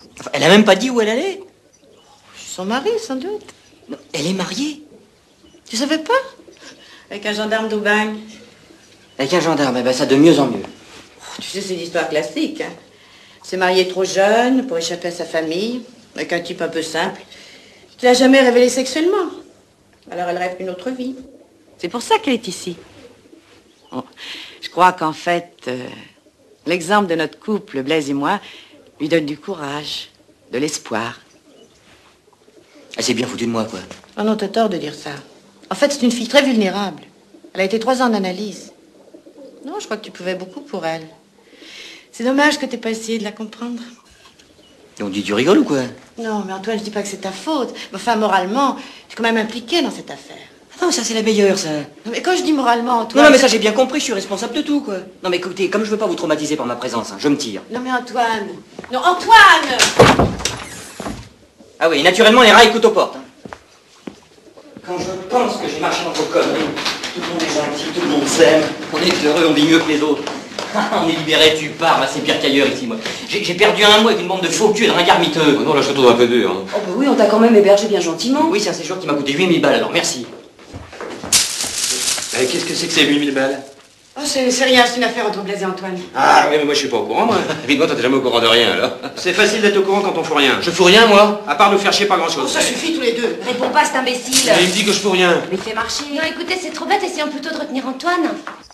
Enfin, elle a même pas dit où elle allait. Son mari, sans doute. Non, elle est mariée. Tu savais pas? Avec un gendarme d'Aubagne. Avec un gendarme, eh ben ça de mieux en mieux. Oh, tu sais, c'est une histoire classique. Hein. S'est mariée trop jeune pour échapper à sa famille, avec un type un peu simple, qui l'a jamais révélé sexuellement. Alors elle rêve une autre vie. C'est pour ça qu'elle est ici. Bon, je crois qu'en fait, l'exemple de notre couple, Blaise et moi, lui donne du courage, de l'espoir. Elle s'est bien foutue de moi, quoi. Oh non, t'as tort de dire ça. En fait, c'est une fille très vulnérable. Elle a été 3 ans en analyse. Non, je crois que tu pouvais beaucoup pour elle. C'est dommage que t'aies pas essayé de la comprendre. Et on dit tu rigoles ou quoi? Non, mais Antoine, je dis pas que c'est ta faute. Mais enfin, moralement, tu es quand même impliqué dans cette affaire. Ah non, ça c'est la meilleure, ça. Non, mais quand je dis moralement, Antoine... Non, mais ça j'ai bien compris, je suis responsable de tout, quoi. Non, mais écoutez, comme je veux pas vous traumatiser par ma présence, hein, je me tire. Non, mais Antoine... Non, Antoine! Ah oui, naturellement, les rats écoutent aux portes. Hein. Quand je pense que j'ai marché dans vos conneries, tout le monde est gentil, tout le monde s'aime, on est heureux, on vit mieux que les autres. On est libéré, tu pars, là c'est pire qu'ailleurs ici, moi. J'ai perdu un mois avec une bande de faux culs et de ringards miteux. Oh non, là je te trouve un peu dur. Hein. Oh bah oui, on t'a quand même hébergé bien gentiment. Oui, c'est un séjour qui m'a coûté 8000 balles, alors merci. Qu'est-ce que c'est que ces 8000 balles? Oh, c'est rien, c'est une affaire entre Blaise et Antoine. Ah oui, mais moi je suis pas au courant, moi. Évidemment, toi t'es jamais au courant de rien, alors. C'est facile d'être au courant quand on fout rien. Je fous rien, moi. À part nous faire chier pas grand-chose. Oh, ça suffit tous les deux. Réponds pas, cet imbécile. Il me dit que je fous rien. Mais fais marcher. Non, écoutez, c'est trop bête, essayons plutôt de retenir Antoine.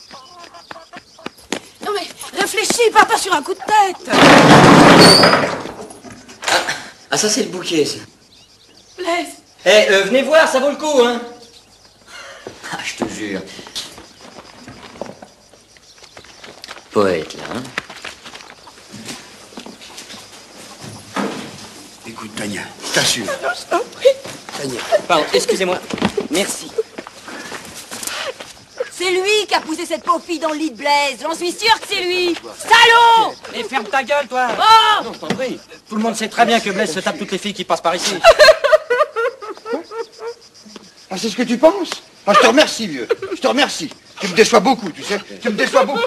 Non mais réfléchis, pars pas sur un coup de tête. Ah ça c'est le bouquet, ça. Blaise. Eh, venez voir, ça vaut le coup, hein. Ah, je te jure. Poète, là, hein. Écoute, Tania, je t'assure. Non, je t'en prie. Tania. Pardon, excusez-moi. Merci. C'est lui qui a poussé cette pauvre fille dans le lit de Blaise. J'en suis sûre que c'est lui. Salaud! Et ferme ta gueule, toi. Oh! Non, je t'en prie. Tout le monde sait très bien que Blaise se tape toutes les filles qui passent par ici. Ah, c'est ce que tu penses? Ah, je te remercie, vieux. Je te remercie. Tu me déçois beaucoup, tu sais. Tu me déçois beaucoup.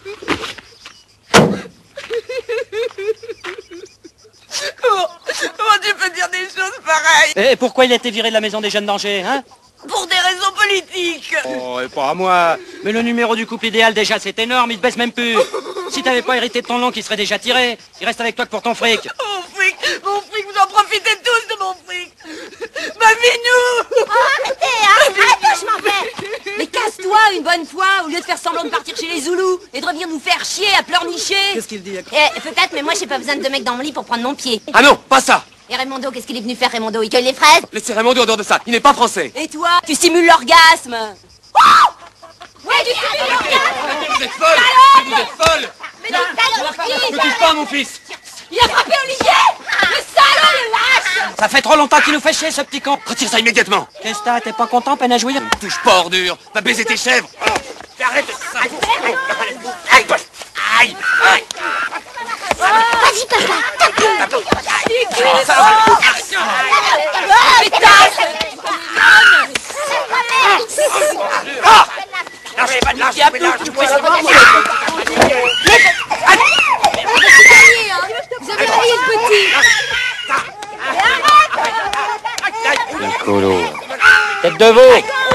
Comment tu peux dire des choses pareilles? Et pourquoi il a été viré de la maison des jeunes dangers, hein? Pour des raisons politiques. Oh, et pas à moi. Mais le numéro du couple idéal, déjà, c'est énorme, il te baisse même plus. Si t'avais pas hérité de ton oncle, il serait déjà tiré. Il reste avec toi que pour ton fric. Mon fric, vous en profitez tous de mon fric. Ma Minou. Oh, arrêtez, je m'en vais. Mais casse-toi une bonne fois, au lieu de faire semblant de partir chez les Zoulous et de revenir nous faire chier à pleurnicher. Qu'est-ce qu'il dit? Peut-être, mais moi j'ai pas besoin de 2 mecs dans mon lit pour prendre mon pied. Ah non, pas ça. Et Raimondo, qu'est-ce qu'il est venu faire, Raimondo? Il cueille les fraises? Laissez Raimondo en dehors de ça, il n'est pas français. Et toi, tu simules l'orgasme. Ouais, tu simules l'orgasme! Vous êtes folle. Vous êtes folle. Mais des saloperies! Ne touche pas à mon fils. Il a frappé Olivier. Le salaud, le lâche. Ça fait trop longtemps qu'il nous fait chier, ce petit con. Retire ça immédiatement. Qu'est-ce que t'as? T'es pas content, peine à jouir? Touche pas, ordure. Va baiser tes chèvres. Arrête. Aïe. Aïe. Aïe. Vas-y, papa, tape-le! Lâchez pas de lâcher, pas de lâcher. Vous avez rayé le petit! Le colo. Tête de veau.